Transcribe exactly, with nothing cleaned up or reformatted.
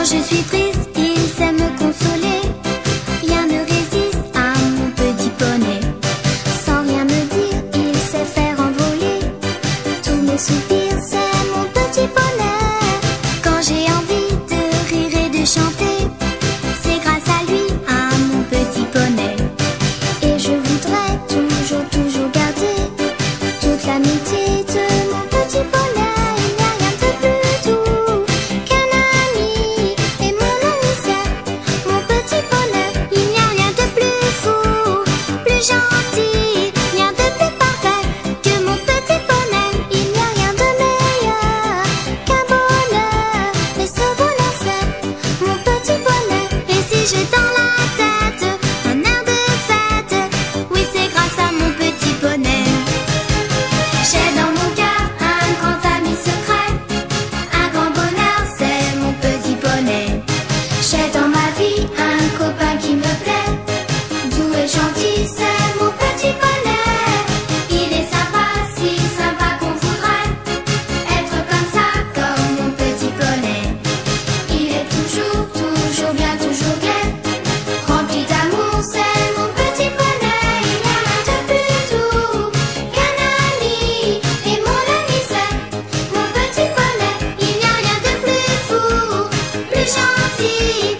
je suis triste, il sait me consoler. Rien ne résiste à mon petit poney. Sans rien me dire, il sait faire envoler tous mes soupirs, c'est mon petit poney. Quand j'ai envie de rire et de chanter, c'est grâce à lui, à mon petit poney. Et je voudrais toujours, toujours garder toute l'amitié de mon petit poney. Il n'y a rien de plus doux qu'un ami, et mon ami c'est mon petit poney. Il n'y a rien de plus fou, plus gentil, rien de plus parfait que mon petit poney. Il n'y a rien de meilleur qu'un bonheur, mais ce bonheur c'est mon petit poney. Et si j'ai dans la tête un air de fête, oui c'est grâce à mon petit poney. J'ai dans mon cœur un grand ami secret, un grand bonheur c'est mon petit poney. J'ai dans ma vie un copain qui me plaît, doux et gentil c'est mon petit poney. Il est sympa, si sympa qu'on voudrait être comme ça, comme mon petit poney. Il est toujours, toujours bien, toujours gai, rempli d'amour c'est mon petit poney. Il n'y a rien de plus doux qu'un ami, et mon ami c'est mon petit poney. Il n'y a rien de plus fou, plus gentil,